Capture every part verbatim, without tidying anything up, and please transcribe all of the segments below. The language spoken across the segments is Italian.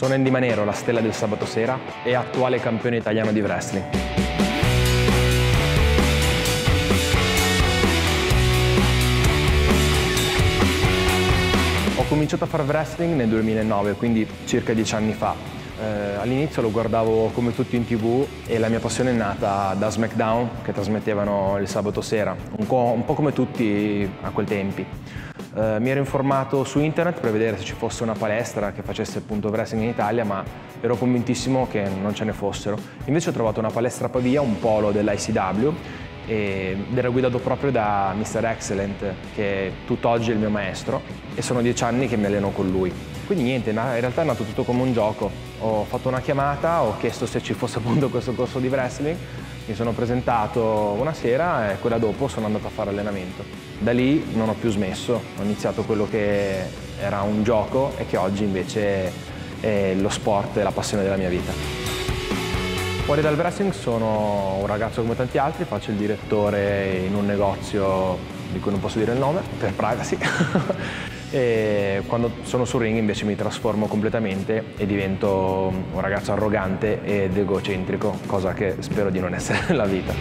Sono Andy Manero, la stella del sabato sera e attuale campione italiano di wrestling. Ho cominciato a fare wrestling nel duemilanove, quindi circa dieci anni fa. Eh, all'inizio lo guardavo come tutti in tv e la mia passione è nata da SmackDown, che trasmettevano il sabato sera, un po', un po' come tutti a quei tempi. Uh, mi ero informato su internet per vedere se ci fosse una palestra che facesse appunto wrestling in Italia, ma ero convintissimo che non ce ne fossero. Invece ho trovato una palestra a Pavia, un polo dell'I C W, ed era guidato proprio da mister Excellent, che tutt'oggi è il mio maestro, e sono dieci anni che mi alleno con lui. Quindi niente, in realtà è nato tutto come un gioco. Ho fatto una chiamata, ho chiesto se ci fosse appunto questo corso di wrestling, mi sono presentato una sera e quella dopo sono andato a fare allenamento. Da lì non ho più smesso, ho iniziato quello che era un gioco e che oggi invece è lo sport e la passione della mia vita. Fuori dal wrestling sono un ragazzo come tanti altri, faccio il direttore in un negozio di cui non posso dire il nome, per privacy. E quando sono sul ring invece mi trasformo completamente e divento un ragazzo arrogante ed egocentrico, cosa che spero di non essere nella vita.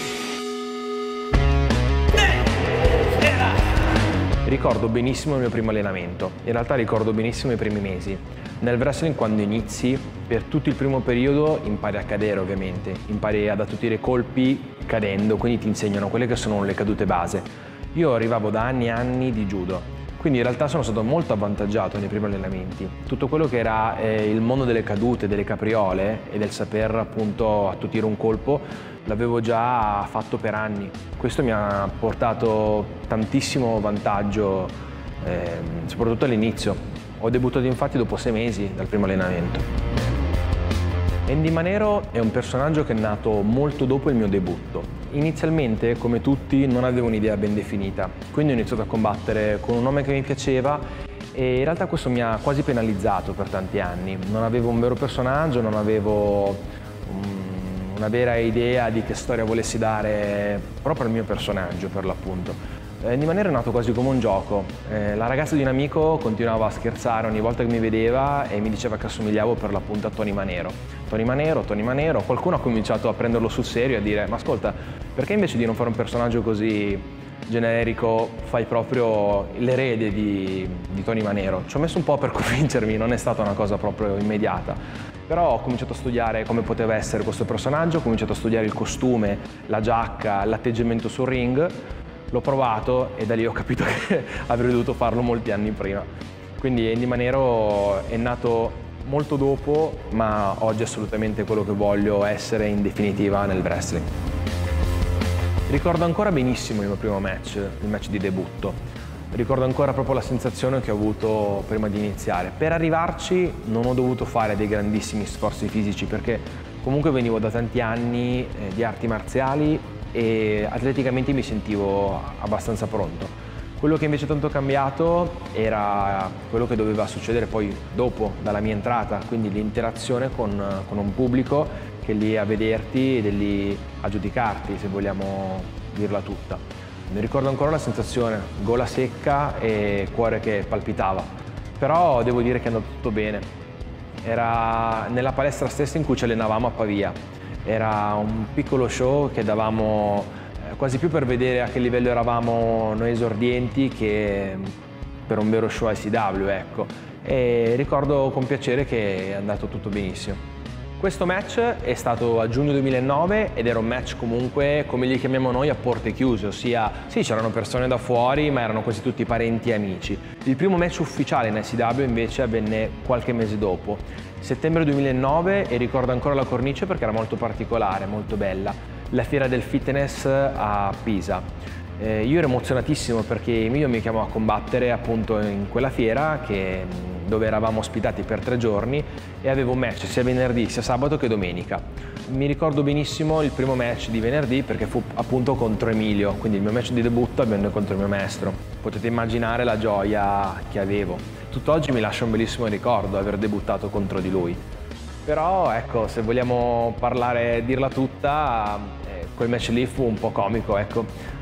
Ricordo benissimo il mio primo allenamento, in realtà ricordo benissimo i primi mesi. Nel wrestling quando inizi, per tutto il primo periodo impari a cadere ovviamente, impari ad attutire colpi cadendo, quindi ti insegnano quelle che sono le cadute base. Io arrivavo da anni e anni di judo. Quindi in realtà sono stato molto avvantaggiato nei primi allenamenti. Tutto quello che era eh, il mondo delle cadute, delle capriole e del saper appunto attutire un colpo l'avevo già fatto per anni. Questo mi ha portato tantissimo vantaggio, eh, soprattutto all'inizio. Ho debuttato infatti dopo sei mesi dal primo allenamento. Andy Manero è un personaggio che è nato molto dopo il mio debutto. Inizialmente, come tutti, non avevo un'idea ben definita, quindi ho iniziato a combattere con un nome che mi piaceva e in realtà questo mi ha quasi penalizzato per tanti anni. Non avevo un vero personaggio, non avevo um, una vera idea di che storia volessi dare proprio al mio personaggio, per l'appunto. Andy Manero è nato quasi come un gioco. Eh, la ragazza di un amico continuava a scherzare ogni volta che mi vedeva e mi diceva che assomigliavo per l'appunto a Tony Manero. Tony Manero, Tony Manero. Qualcuno ha cominciato a prenderlo sul serio e a dire: ma ascolta, perché invece di non fare un personaggio così generico fai proprio l'erede di, di Tony Manero? Ci ho messo un po' per convincermi, non è stata una cosa proprio immediata. Però ho cominciato a studiare come poteva essere questo personaggio, ho cominciato a studiare il costume, la giacca, l'atteggiamento sul ring. L'ho provato e da lì ho capito che avrei dovuto farlo molti anni prima. Quindi Andy Manero è nato molto dopo, ma oggi è assolutamente quello che voglio essere in definitiva nel wrestling. Ricordo ancora benissimo il mio primo match, il match di debutto. Ricordo ancora proprio la sensazione che ho avuto prima di iniziare. Per arrivarci non ho dovuto fare dei grandissimi sforzi fisici perché comunque venivo da tanti anni eh, di arti marziali e atleticamente mi sentivo abbastanza pronto. Quello che invece è tanto cambiato era quello che doveva succedere poi dopo, dalla mia entrata, quindi l'interazione con, con un pubblico che è lì a vederti ed è lì a giudicarti, se vogliamo dirla tutta. Mi ricordo ancora la sensazione, gola secca e cuore che palpitava, però devo dire che è andato tutto bene. Era nella palestra stessa in cui ci allenavamo a Pavia. Era un piccolo show che davamo eh, quasi più per vedere a che livello eravamo noi esordienti che per un vero show I C W, ecco. E ricordo con piacere che è andato tutto benissimo. Questo match è stato a giugno duemilanove ed era un match comunque, come li chiamiamo noi, a porte chiuse, ossia sì, c'erano persone da fuori ma erano quasi tutti parenti e amici. Il primo match ufficiale in I C W invece avvenne qualche mese dopo, settembre duemilanove, e ricordo ancora la cornice perché era molto particolare, molto bella, la fiera del fitness a Pisa. Eh, io ero emozionatissimo perché io mi chiamavo a combattere appunto in quella fiera che, dove eravamo ospitati per tre giorni e avevo un match sia venerdì, sia sabato che domenica. Mi ricordo benissimo il primo match di venerdì perché fu appunto contro Emilio, quindi il mio match di debutto avvenne contro il mio maestro. Potete immaginare la gioia che avevo. Tutt'oggi mi lascia un bellissimo ricordo aver debuttato contro di lui. Però ecco, se vogliamo parlare, dirla tutta, eh, quel match lì fu un po' comico, ecco.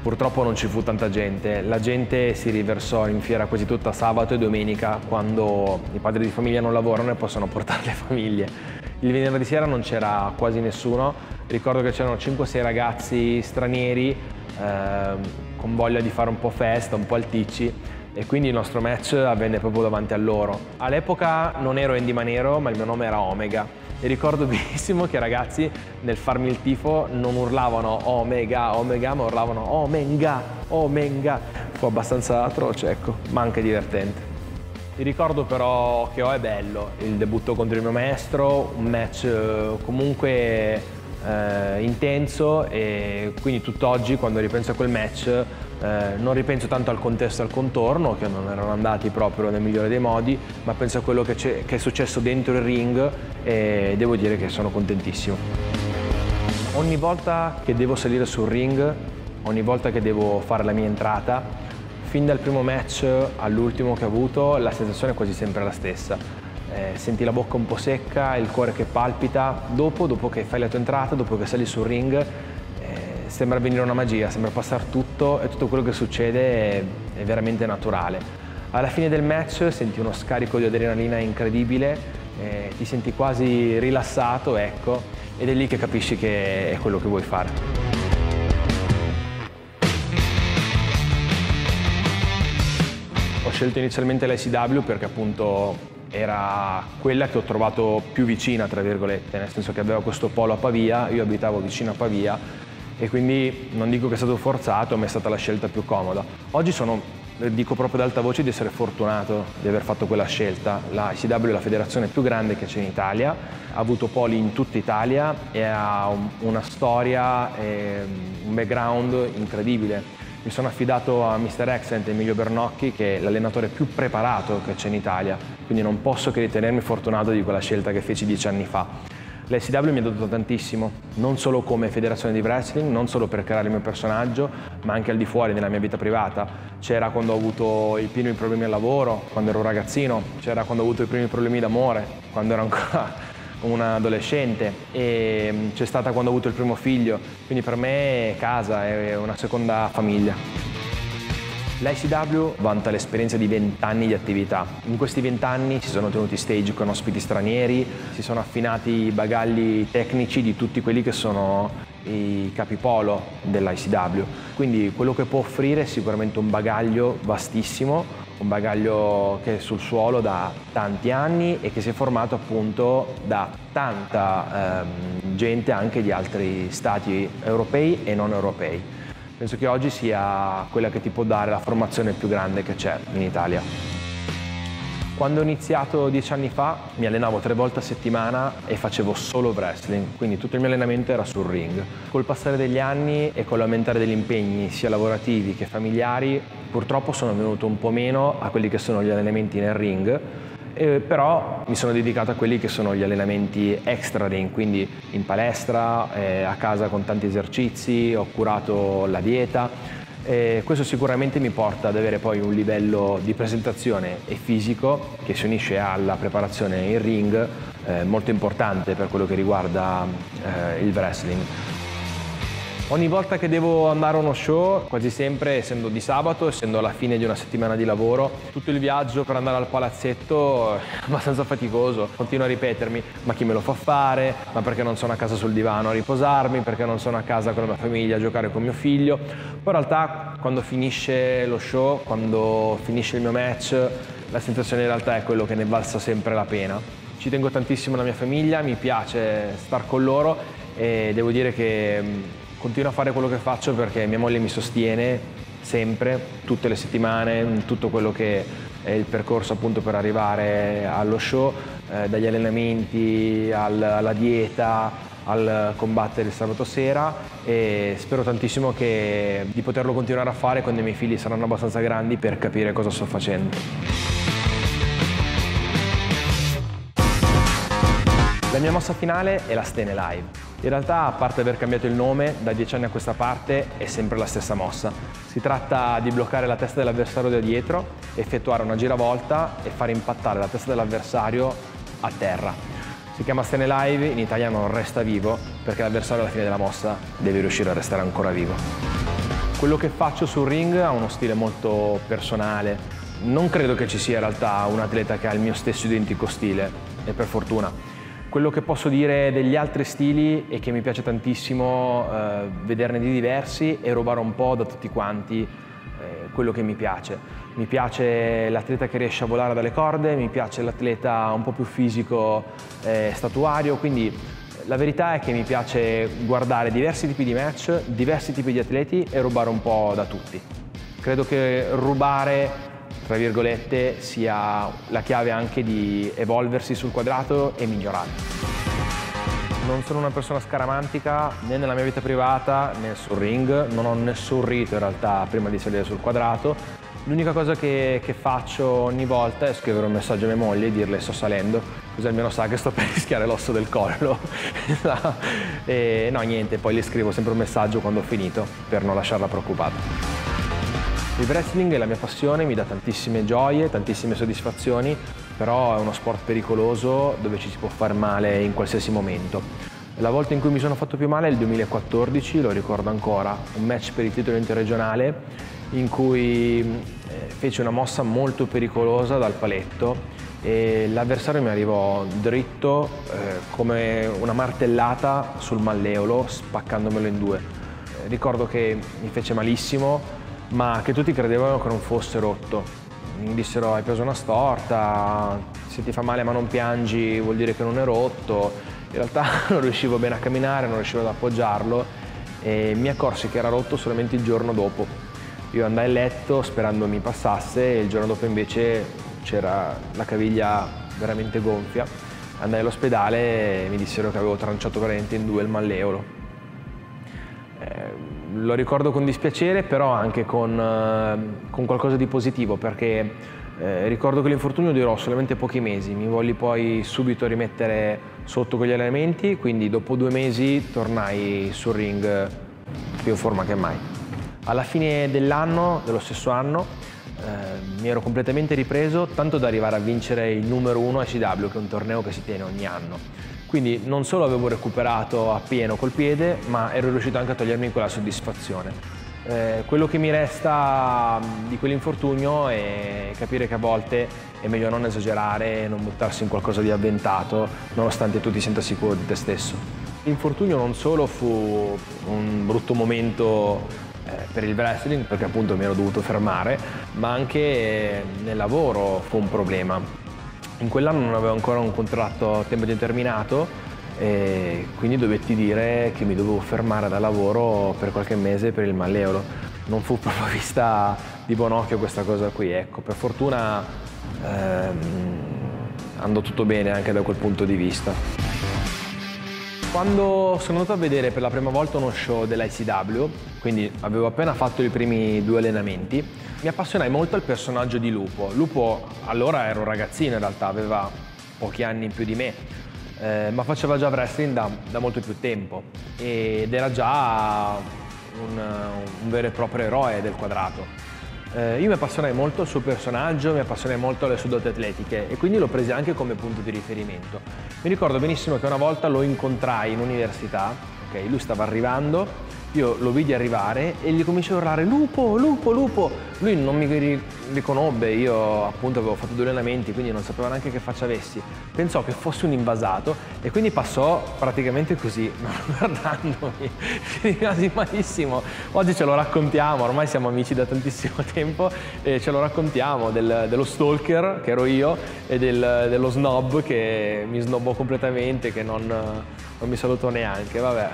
Purtroppo non ci fu tanta gente, la gente si riversò in fiera quasi tutta sabato e domenica, quando i padri di famiglia non lavorano e possono portare le famiglie. Il venerdì sera non c'era quasi nessuno, ricordo che c'erano cinque sei ragazzi stranieri eh, con voglia di fare un po' festa, un po' alticci, e quindi il nostro match avvenne proprio davanti a loro. All'epoca non ero Andy Manero, ma il mio nome era Omega. E ricordo benissimo che i ragazzi nel farmi il tifo non urlavano Omega, Omega, ma urlavano Omenga, Omenga. Fu abbastanza atroce, ecco, ma anche divertente. Il ricordo però che ho è bello, il debutto contro il mio maestro, un match comunque eh, intenso, e quindi tutt'oggi quando ripenso a quel match eh, non ripenso tanto al contesto e al contorno, che non erano andati proprio nel migliore dei modi, ma penso a quello che, che è successo dentro il ring, e devo dire che sono contentissimo. Ogni volta che devo salire sul ring, ogni volta che devo fare la mia entrata, fin dal primo match all'ultimo che ho avuto, la sensazione è quasi sempre la stessa. Eh, senti la bocca un po' secca, il cuore che palpita. Dopo, dopo che fai la tua entrata, dopo che sali sul ring, eh, sembra avvenire una magia, sembra passare tutto, e tutto quello che succede è, è veramente naturale. Alla fine del match senti uno scarico di adrenalina incredibile, eh, ti senti quasi rilassato, ecco, ed è lì che capisci che è quello che vuoi fare. Ho scelto inizialmente l'I C W perché appunto era quella che ho trovato più vicina, tra virgolette, nel senso che aveva questo polo a Pavia, io abitavo vicino a Pavia, e quindi non dico che è stato forzato, ma è stata la scelta più comoda. Oggi sono, dico proprio ad alta voce, di essere fortunato di aver fatto quella scelta. La I C W è la federazione più grande che c'è in Italia, ha avuto poli in tutta Italia e ha un, una storia e un background incredibile. Mi sono affidato a mister Excellent, Emilio Bernocchi, che è l'allenatore più preparato che c'è in Italia, quindi non posso che ritenermi fortunato di quella scelta che feci dieci anni fa. L'I C W mi ha dato tantissimo, non solo come federazione di wrestling, non solo per creare il mio personaggio, ma anche al di fuori nella mia vita privata. C'era quando ho avuto i primi problemi al lavoro, quando ero un ragazzino, c'era quando ho avuto i primi problemi d'amore, quando ero ancora un adolescente, e c'è stata quando ho avuto il primo figlio, quindi per me è casa, è una seconda famiglia. L'I C W vanta l'esperienza di vent'anni di attività. In questi vent'anni si sono tenuti stage con ospiti stranieri, si sono affinati i bagagli tecnici di tutti quelli che sono i capipolo dell'I C W. Quindi quello che può offrire è sicuramente un bagaglio vastissimo, un bagaglio che è sul suolo da tanti anni e che si è formato appunto da tanta ehm, gente anche di altri stati europei e non europei. Penso che oggi sia quella che ti può dare la formazione più grande che c'è in Italia. Quando ho iniziato dieci anni fa mi allenavo tre volte a settimana e facevo solo wrestling, quindi tutto il mio allenamento era sul ring. Col passare degli anni e con l'aumentare degli impegni sia lavorativi che familiari, purtroppo sono venuto un po' meno a quelli che sono gli allenamenti nel ring, eh, però mi sono dedicato a quelli che sono gli allenamenti extra ring, quindi in palestra, eh, a casa con tanti esercizi, ho curato la dieta. E questo sicuramente mi porta ad avere poi un livello di presentazione e fisico che si unisce alla preparazione in ring, eh, molto importante per quello che riguarda eh, il wrestling. Ogni volta che devo andare a uno show, quasi sempre essendo di sabato, essendo alla fine di una settimana di lavoro, tutto il viaggio per andare al palazzetto è abbastanza faticoso. Continuo a ripetermi: ma chi me lo fa fare? Ma perché non sono a casa sul divano a riposarmi? Perché non sono a casa con la mia famiglia a giocare con mio figlio? Poi in realtà quando finisce lo show, quando finisce il mio match, la sensazione in realtà è quello che ne valsa sempre la pena. Ci tengo tantissimo alla mia famiglia, mi piace star con loro e devo dire che continuo a fare quello che faccio perché mia moglie mi sostiene sempre, tutte le settimane, in tutto quello che è il percorso appunto per arrivare allo show, eh, dagli allenamenti al, alla dieta, al combattere il sabato sera, e spero tantissimo che, di poterlo continuare a fare quando i miei figli saranno abbastanza grandi per capire cosa sto facendo. La mia mossa finale è la Stene Live. In realtà, a parte aver cambiato il nome, da dieci anni a questa parte è sempre la stessa mossa. Si tratta di bloccare la testa dell'avversario da dietro, effettuare una giravolta e far impattare la testa dell'avversario a terra. Si chiama Stene Live, in italiano resta vivo, perché l'avversario alla fine della mossa deve riuscire a restare ancora vivo. Quello che faccio sul ring ha uno stile molto personale. Non credo che ci sia in realtà un atleta che ha il mio stesso identico stile, e per fortuna. Quello che posso dire degli altri stili è che mi piace tantissimo eh, vederne di diversi e rubare un po' da tutti quanti eh, quello che mi piace. Mi piace l'atleta che riesce a volare dalle corde, mi piace l'atleta un po' più fisico e eh, statuario, quindi la verità è che mi piace guardare diversi tipi di match, diversi tipi di atleti e rubare un po' da tutti. Credo che rubare, tra virgolette, sia la chiave anche di evolversi sul quadrato e migliorare. Non sono una persona scaramantica né nella mia vita privata né sul ring, non ho nessun rito in realtà prima di salire sul quadrato. L'unica cosa che, che faccio ogni volta è scrivere un messaggio a mia moglie e dirle sto salendo, così almeno sa che sto per rischiare l'osso del collo. E no, niente, poi le scrivo sempre un messaggio quando ho finito per non lasciarla preoccupata. Il wrestling è la mia passione, mi dà tantissime gioie, tantissime soddisfazioni, però è uno sport pericoloso dove ci si può fare male in qualsiasi momento. La volta in cui mi sono fatto più male è il duemilaquattordici, lo ricordo ancora, un match per il titolo interregionale in cui eh, fece una mossa molto pericolosa dal paletto e l'avversario mi arrivò dritto eh, come una martellata sul malleolo, spaccandomelo in due. Eh, ricordo che mi fece malissimo, ma che tutti credevano che non fosse rotto. Mi dissero hai preso una storta, se ti fa male ma non piangi vuol dire che non è rotto. In realtà non riuscivo bene a camminare, non riuscivo ad appoggiarlo e mi accorsi che era rotto solamente il giorno dopo. Io andai a letto sperando mi passasse e il giorno dopo invece c'era la caviglia veramente gonfia. Andai all'ospedale e mi dissero che avevo tranciato veramente in due il malleolo. Eh, lo ricordo con dispiacere, però anche con, eh, con qualcosa di positivo, perché eh, ricordo che l'infortunio durò solamente pochi mesi, mi volli poi subito rimettere sotto con gli allenamenti, quindi dopo due mesi tornai sul ring più in forma che mai. Alla fine dell'anno, dello stesso anno, eh, mi ero completamente ripreso, tanto da arrivare a vincere il numero uno a I C W, che è un torneo che si tiene ogni anno. Quindi non solo avevo recuperato appieno col piede, ma ero riuscito anche a togliermi quella soddisfazione. Eh, quello che mi resta di quell'infortunio è capire che a volte è meglio non esagerare e non buttarsi in qualcosa di avventato, nonostante tu ti senta sicuro di te stesso. L'infortunio non solo fu un brutto momento eh, per il wrestling, perché appunto mi ero dovuto fermare, ma anche nel lavoro fu un problema. In quell'anno non avevo ancora un contratto a tempo determinato e quindi dovetti dire che mi dovevo fermare dal lavoro per qualche mese per il malleolo. Non fu proprio vista di buon occhio questa cosa qui, ecco. Per fortuna ehm, andò tutto bene anche da quel punto di vista. Quando sono andato a vedere per la prima volta uno show dell'I C W, quindi avevo appena fatto i primi due allenamenti, mi appassionai molto al personaggio di Lupo. Lupo allora era un ragazzino in realtà, aveva pochi anni in più di me, eh, ma faceva già wrestling da, da molto più tempo ed era già un, un vero e proprio eroe del quadrato. Eh, io mi appassionai molto al suo personaggio, mi appassionai molto alle sue doti atletiche e quindi l'ho preso anche come punto di riferimento. Mi ricordo benissimo che una volta lo incontrai in università, okay, lui stava arrivando, io lo vidi arrivare e gli cominciai a urlare Lupo, Lupo, Lupo. Lui non mi riconobbe, io appunto avevo fatto due allenamenti, quindi non sapeva neanche che faccia avessi. Pensò che fossi un invasato e quindi passò praticamente così, guardandomi. Rimasi malissimo. Oggi ce lo raccontiamo, ormai siamo amici da tantissimo tempo e ce lo raccontiamo del, dello stalker, che ero io, e del, dello snob che mi snobbò completamente, che non, non mi salutò neanche, vabbè.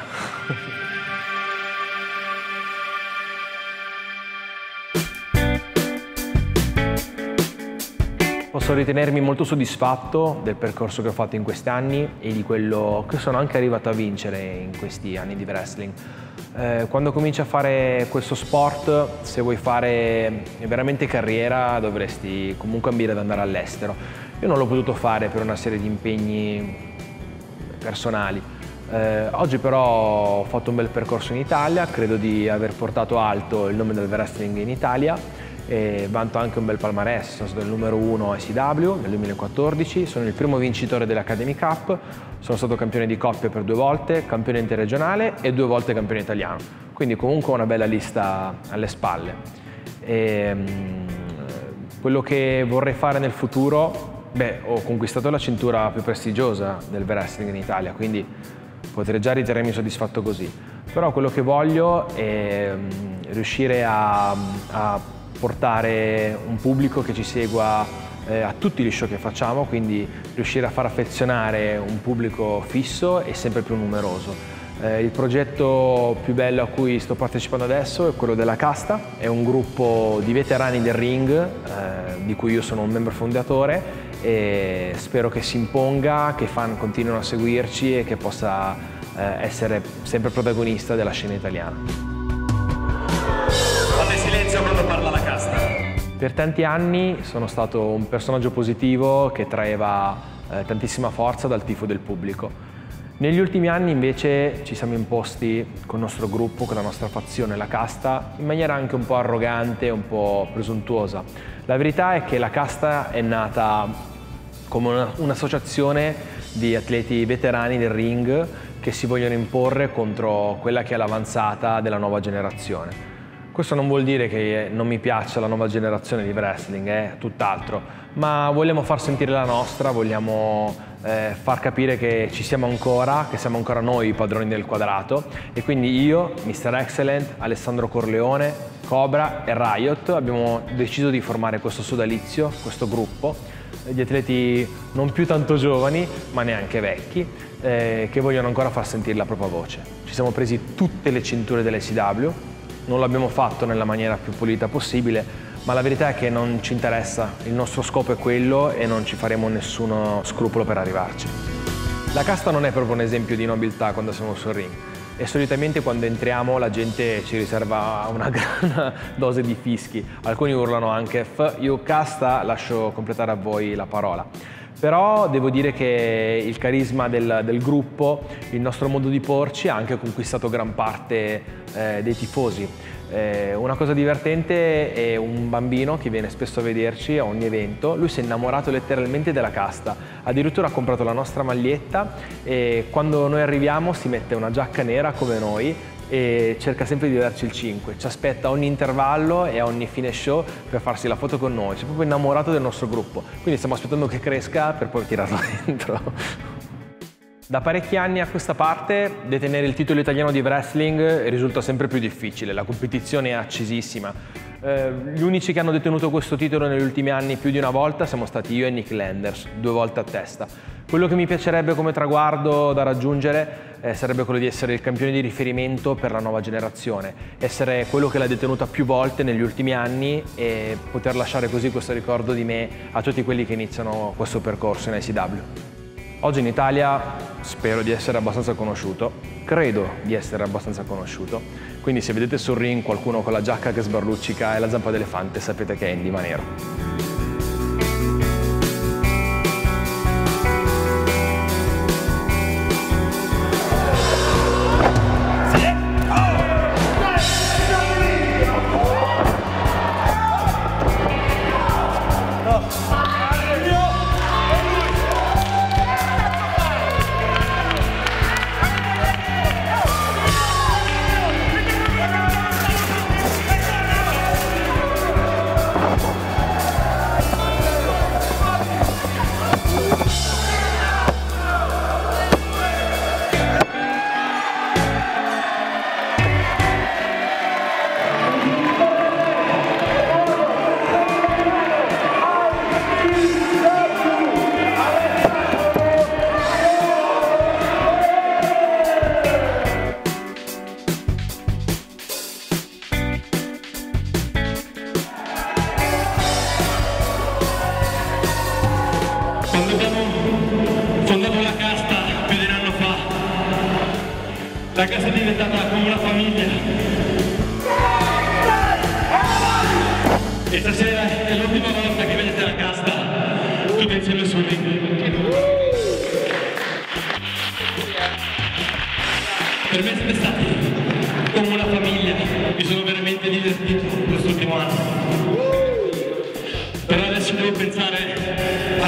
Posso ritenermi molto soddisfatto del percorso che ho fatto in questi anni e di quello che sono anche arrivato a vincere in questi anni di wrestling. Eh, quando cominci a fare questo sport, se vuoi fare veramente carriera, dovresti comunque ambire ad andare all'estero. Io non l'ho potuto fare per una serie di impegni personali. Eh, oggi però ho fatto un bel percorso in Italia, credo di aver portato alto il nome del wrestling in Italia e vanto anche un bel palmarès. Sono stato il numero uno a I C W nel duemilaquattordici, sono il primo vincitore dell'Academy Cup, sono stato campione di coppia per due volte, campione interregionale e due volte campione italiano, quindi comunque una bella lista alle spalle. E, quello che vorrei fare nel futuro, beh, ho conquistato la cintura più prestigiosa del wrestling in Italia, quindi potrei già ritenermi soddisfatto così. Però quello che voglio è riuscire a, a portare un pubblico che ci segua eh, a tutti gli show che facciamo, quindi riuscire a far affezionare un pubblico fisso e sempre più numeroso. Eh, il progetto più bello a cui sto partecipando adesso è quello della Casta, è un gruppo di veterani del ring eh, di cui io sono un membro fondatore e spero che si imponga, che i fan continuino a seguirci e che possa eh, essere sempre protagonista della scena italiana. Fate silenzio quando parla la Casta. Per tanti anni sono stato un personaggio positivo che traeva eh, tantissima forza dal tifo del pubblico. Negli ultimi anni invece ci siamo imposti col nostro gruppo, con la nostra fazione, la Casta, in maniera anche un po' arrogante, un po' presuntuosa. La verità è che la Casta è nata come un'associazione di atleti veterani del ring che si vogliono imporre contro quella che è l'avanzata della nuova generazione. Questo non vuol dire che non mi piaccia la nuova generazione di wrestling, è tutt'altro, ma vogliamo far sentire la nostra, vogliamo eh, far capire che ci siamo ancora, che siamo ancora noi i padroni del quadrato e quindi io, mister Excellent, Alessandro Corleone, Cobra e Riot abbiamo deciso di formare questo sodalizio, questo gruppo di atleti non più tanto giovani ma neanche vecchi eh, che vogliono ancora far sentire la propria voce. Ci siamo presi tutte le cinture dell'I C W, non l'abbiamo fatto nella maniera più pulita possibile, ma la verità è che non ci interessa, il nostro scopo è quello e non ci faremo nessuno scrupolo per arrivarci. La Casta non è proprio un esempio di nobiltà quando siamo sul ring e solitamente quando entriamo la gente ci riserva una gran dose di fischi, alcuni urlano anche F you Casta, lascio completare a voi la parola. Però devo dire che il carisma del, del gruppo, il nostro modo di porci ha anche conquistato gran parte eh, dei tifosi. Eh, una cosa divertente è un bambino che viene spesso a vederci a ogni evento, lui si è innamorato letteralmente della Casta, addirittura ha comprato la nostra maglietta e quando noi arriviamo si mette una giacca nera come noi e cerca sempre di darci il cinque, ci aspetta a ogni intervallo e a ogni fine show per farsi la foto con noi, si è proprio innamorato del nostro gruppo, quindi stiamo aspettando che cresca per poi tirarlo dentro. Da parecchi anni a questa parte detenere il titolo italiano di wrestling risulta sempre più difficile, la competizione è accesissima. Eh, gli unici che hanno detenuto questo titolo negli ultimi anni più di una volta siamo stati io e Nick Landers, due volte a testa. Quello che mi piacerebbe come traguardo da raggiungere eh, sarebbe quello di essere il campione di riferimento per la nuova generazione, essere quello che l'ha detenuta più volte negli ultimi anni e poter lasciare così questo ricordo di me a tutti quelli che iniziano questo percorso in I C W. Oggi in Italia spero di essere abbastanza conosciuto, credo di essere abbastanza conosciuto, quindi se vedete sul ring qualcuno con la giacca che sbarluccica e la zampa d'elefante sapete che è Indy Manero. Quando abbiamo fondato la Casta più di un anno fa, la Casta è diventata come una famiglia. E stasera è l'ultima volta che vedete la Casta tutti insieme sul ring. Per me siete stati come una famiglia, mi sono veramente divertito quest'ultimo anno.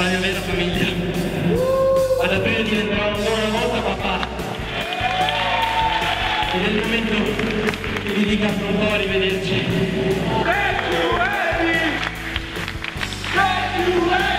alla mia vera famiglia. Ad aprile diventerò ancora una volta papà. Ed è il momento che vi dica fra un po' arrivederci. Thank you, Eddie! Thank you, Eddie!